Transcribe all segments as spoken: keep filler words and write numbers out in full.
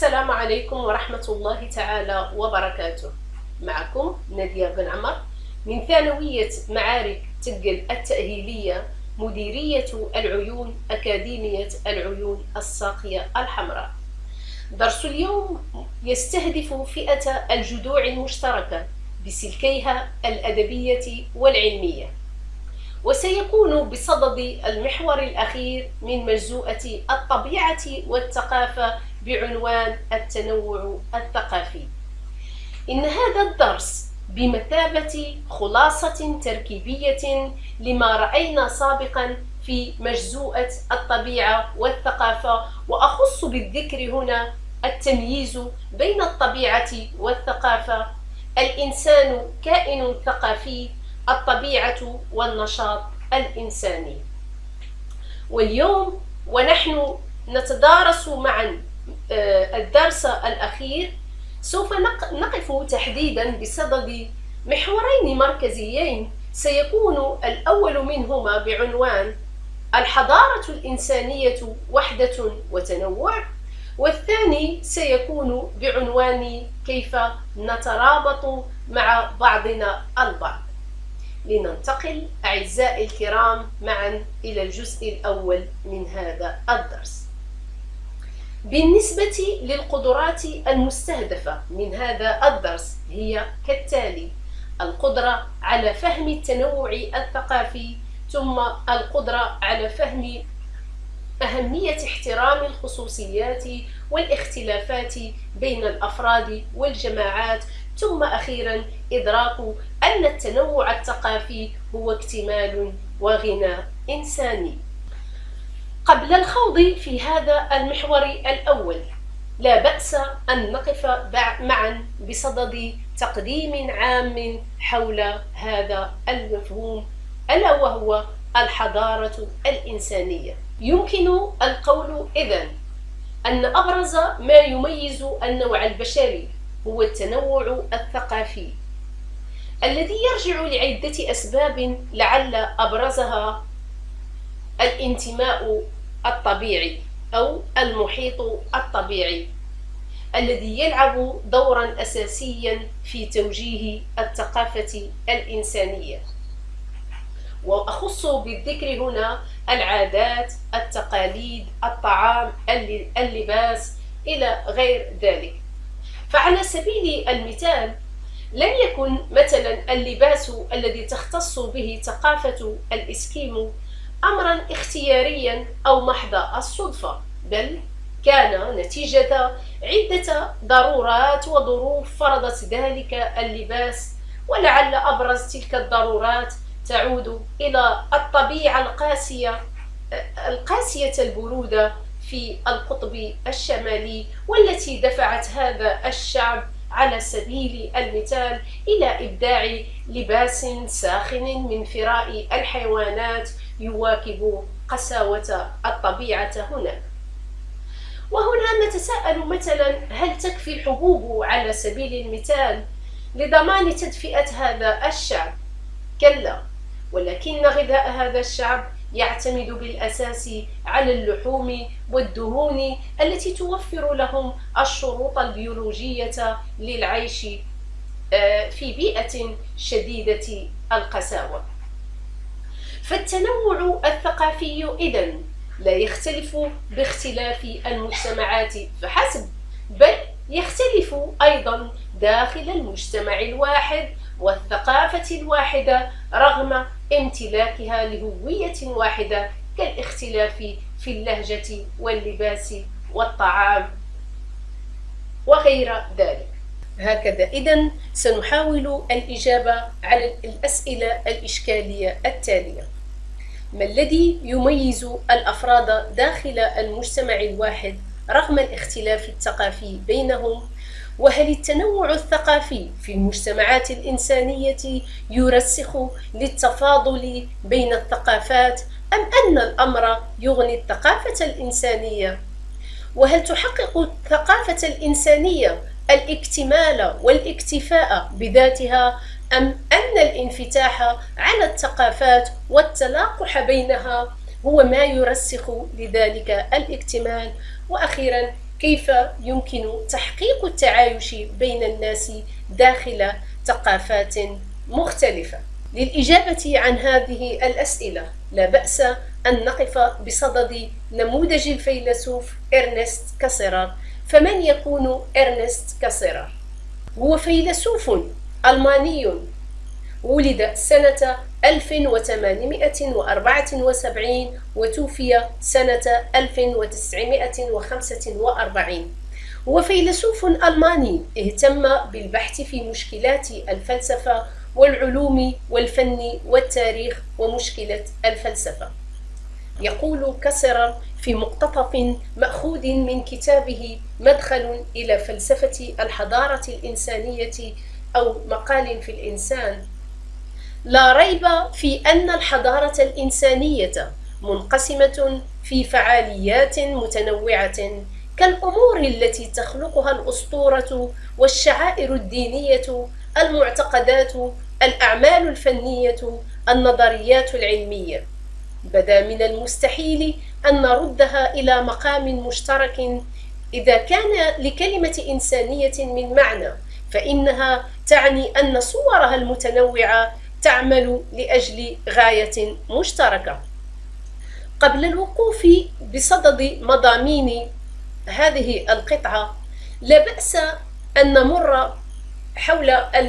السلام عليكم ورحمة الله تعالى وبركاته. معكم نادية بن عمر من ثانوية معارك تقل التأهيلية، مديرية العيون، أكاديمية العيون الساقية الحمراء. درس اليوم يستهدف فئة الجذوع المشتركة بسلكيها الأدبية والعلمية، وسيكون بصدد المحور الأخير من مجزوءة الطبيعة والثقافة بعنوان التنوع الثقافي. إن هذا الدرس بمثابة خلاصة تركيبية لما رأينا سابقا في مجزوءة الطبيعة والثقافة، وأخص بالذكر هنا التمييز بين الطبيعة والثقافة، الإنسان كائن ثقافي، الطبيعة والنشاط الإنساني. واليوم ونحن نتدارس معا الدرس الأخير سوف نقف تحديدا بصدد محورين مركزيين، سيكون الأول منهما بعنوان الحضارة الإنسانية وحدة وتنوع، والثاني سيكون بعنوان كيف نترابط مع بعضنا البعض. لننتقل أعزائي الكرام معا إلى الجزء الأول من هذا الدرس. بالنسبة للقدرات المستهدفة من هذا الدرس هي كالتالي: القدرة على فهم التنوع الثقافي، ثم القدرة على فهم أهمية احترام الخصوصيات والاختلافات بين الأفراد والجماعات، ثم أخيرا إدراك أن التنوع الثقافي هو اكتمال وغنى إنساني. قبل الخوض في هذا المحور الأول، لا بأس أن نقف معا بصدد تقديم عام حول هذا المفهوم، ألا وهو الحضارة الإنسانية. يمكن القول إذن أن أبرز ما يميز النوع البشري هو التنوع الثقافي، الذي يرجع لعدة أسباب، لعل أبرزها الانتماء الطبيعي أو المحيط الطبيعي، الذي يلعب دورا أساسيا في توجيه الثقافة الإنسانية. وأخص بالذكر هنا العادات، التقاليد، الطعام، اللباس إلى غير ذلك. فعلى سبيل المثال، لم يكن مثلا اللباس الذي تختص به ثقافة الإسكيمو أمرا اختياريا أو محض الصدفة، بل كان نتيجة عدة ضرورات وظروف فرضت ذلك اللباس. ولعل أبرز تلك الضرورات تعود إلى الطبيعة القاسية القاسية البرودة في القطب الشمالي، والتي دفعت هذا الشعب على سبيل المثال إلى إبداع لباس ساخن من فراء الحيوانات يواكب قساوة الطبيعة هناك. وهنا نتساءل مثلا: هل تكفي الحبوب على سبيل المثال لضمان تدفئة هذا الشعب؟ كلا، ولكن غذاء هذا الشعب يعتمد بالأساس على اللحوم والدهون التي توفر لهم الشروط البيولوجية للعيش في بيئة شديدة القساوة. فالتنوع الثقافي إذن لا يختلف باختلاف المجتمعات فحسب، بل يختلف أيضا داخل المجتمع الواحد والثقافة الواحدة، رغم امتلاكها لهوية واحدة كالاختلاف في اللهجة واللباس والطعام وغير ذلك. هكذا إذن سنحاول الإجابة على الأسئلة الإشكالية التالية: ما الذي يميز الأفراد داخل المجتمع الواحد رغم الاختلاف الثقافي بينهم؟ وهل التنوع الثقافي في المجتمعات الإنسانية يرسخ للتفاضل بين الثقافات، أم أن الأمر يغني الثقافة الإنسانية؟ وهل تحقق الثقافة الإنسانية الاكتمال والاكتفاء بذاتها، أم أن الانفتاح على الثقافات والتلاقح بينها هو ما يرسخ لذلك الاكتمال؟ وأخيرا، كيف يمكن تحقيق التعايش بين الناس داخل ثقافات مختلفة. للإجابة عن هذه الأسئلة لا بأس أن نقف بصدد نموذج الفيلسوف إرنست كاسيرر. فمن يكون إرنست كاسيرر؟ هو فيلسوف ألماني ولد سنة ألف وثمانمائة وأربعة وسبعين وتوفي سنة ألف وتسعمائة وخمسة وأربعين. هو فيلسوف ألماني اهتم بالبحث في مشكلات الفلسفة والعلوم والفن والتاريخ ومشكلة الفلسفة. يقول كاسيرر في مقتطف مأخوذ من كتابه مدخل إلى فلسفة الحضارة الإنسانية أو مقال في الإنسان: لا ريب في أن الحضارة الإنسانية منقسمة في فعاليات متنوعة كالأمور التي تخلقها الأسطورة والشعائر الدينية، المعتقدات، الأعمال الفنية، النظريات العلمية. بدا من المستحيل أن نردها إلى مقام مشترك. إذا كان لكلمة إنسانية من معنى فإنها تعني أن صورها المتنوعة تعمل لأجل غاية مشتركة. قبل الوقوف بصدد مضامين هذه القطعة لا بأس أن نمر حول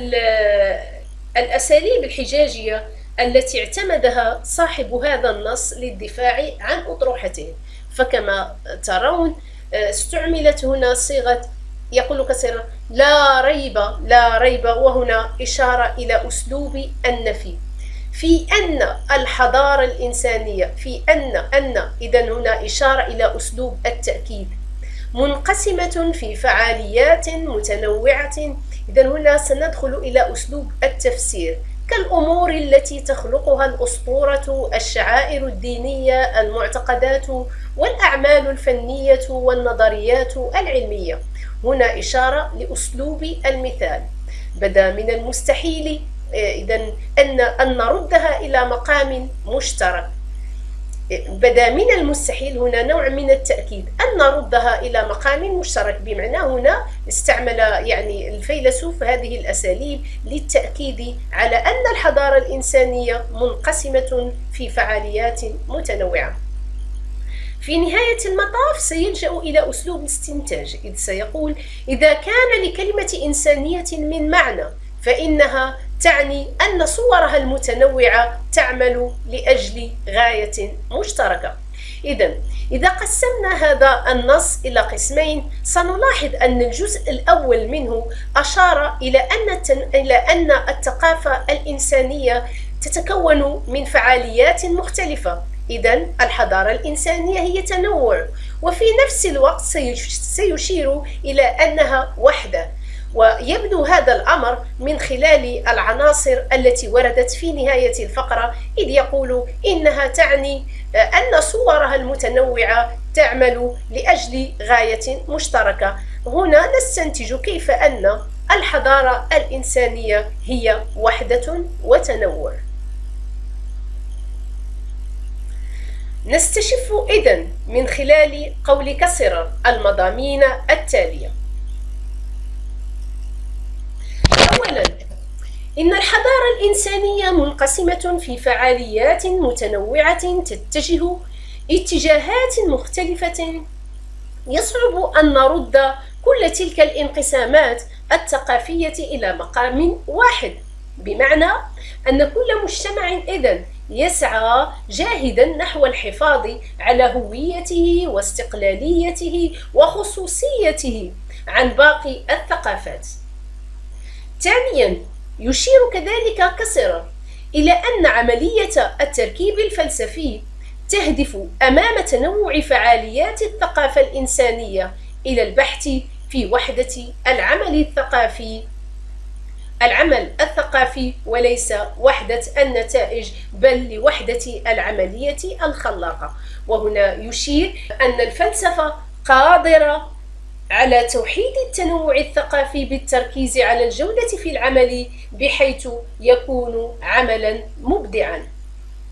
الأساليب الحجاجية التي اعتمدها صاحب هذا النص للدفاع عن أطروحته. فكما ترون استعملت هنا صيغة، يقول كاسيرر: لا ريب لا ريب، وهنا إشارة إلى أسلوب النفي في أن الحضارة الإنسانية، في أن أن إذن هنا إشارة إلى أسلوب التأكيد، منقسمة في فعاليات متنوعة. إذن هنا سندخل إلى أسلوب التفسير كالأمور التي تخلقها الأسطورة، الشعائر الدينية، المعتقدات، والأعمال الفنية والنظريات العلمية. هنا إشارة لأسلوب المثال. بدا من المستحيل إذن أن أن نردها إلى مقام مشترك. بدا من المستحيل هنا نوع من التأكيد أن نردها إلى مقام مشترك، بمعنى هنا استعمل يعني الفيلسوف هذه الأساليب للتأكيد على أن الحضارة الإنسانية منقسمة في فعاليات متنوعة. في نهاية المطاف سيلجأ إلى أسلوب الاستنتاج، إذ سيقول: إذا كان لكلمة إنسانية من معنى فإنها تعني أن صورها المتنوعة تعمل لأجل غاية مشتركة. إذن إذا قسمنا هذا النص إلى قسمين سنلاحظ أن الجزء الأول منه أشار إلى أن إلى أن الثقافة الإنسانية تتكون من فعاليات مختلفة. إذن الحضارة الإنسانية هي تنوع، وفي نفس الوقت سيشير إلى أنها وحدة. ويبدو هذا الأمر من خلال العناصر التي وردت في نهاية الفقرة، إذ يقول إنها تعني أن صورها المتنوعة تعمل لأجل غاية مشتركة. هنا نستنتج كيف أن الحضارة الإنسانية هي وحدة وتنوع. نستشف إذن من خلال قول كاسيرر المضامين التالية: أولاً، إن الحضارة الإنسانية منقسمة في فعاليات متنوعة تتجه اتجاهات مختلفة. يصعب أن نرد كل تلك الانقسامات الثقافية إلى مقام واحد، بمعنى أن كل مجتمع إذن يسعى جاهدا نحو الحفاظ على هويته واستقلاليته وخصوصيته عن باقي الثقافات. ثانيا، يشير كذلك كاسيرر إلى أن عملية التركيب الفلسفي تهدف أمام تنوع فعاليات الثقافة الإنسانية إلى البحث في وحدة العمل الثقافي العمل الثقافي وليس وحدة النتائج، بل لوحدة العملية الخلاقة. وهنا يشير أن الفلسفة قادرة على توحيد التنوع الثقافي بالتركيز على الجودة في العمل بحيث يكون عملا مبدعا.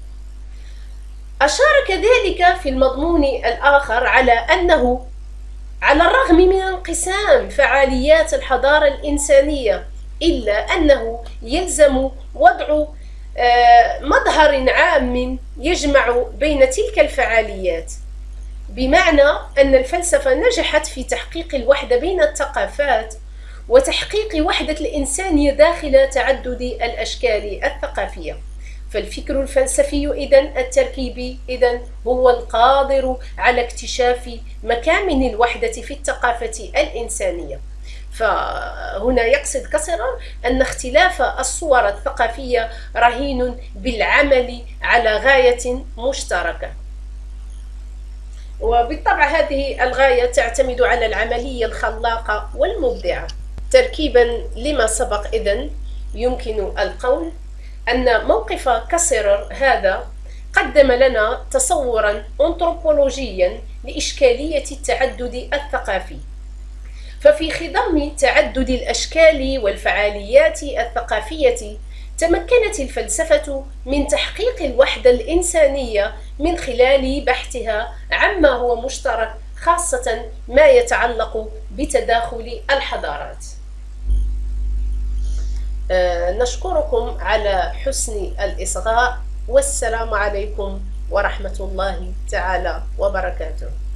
أشار كذلك في المضمون الآخر على أنه على الرغم من انقسام فعاليات الحضارة الإنسانية، إلا أنه يلزم وضع مظهر عام يجمع بين تلك الفعاليات، بمعنى أن الفلسفة نجحت في تحقيق الوحدة بين الثقافات وتحقيق وحدة الإنسانية داخل تعدد الأشكال الثقافية. فالفكر الفلسفي إذن التركيبي إذن هو القادر على اكتشاف مكامن الوحدة في الثقافة الإنسانية. فهنا يقصد كسرر أن اختلاف الصور الثقافية رهين بالعمل على غاية مشتركة، وبالطبع هذه الغاية تعتمد على العملية الخلاقة والمبدعة. تركيبا لما سبق، إذن يمكن القول أن موقف كسرر هذا قدم لنا تصورا أنثروبولوجيا لإشكالية التعدد الثقافي. ففي خضم تعدد الأشكال والفعاليات الثقافية تمكنت الفلسفة من تحقيق الوحدة الإنسانية من خلال بحثها عما هو مشترك، خاصة ما يتعلق بتداخل الحضارات. آه نشكركم على حسن الإصغاء، والسلام عليكم ورحمة الله تعالى وبركاته.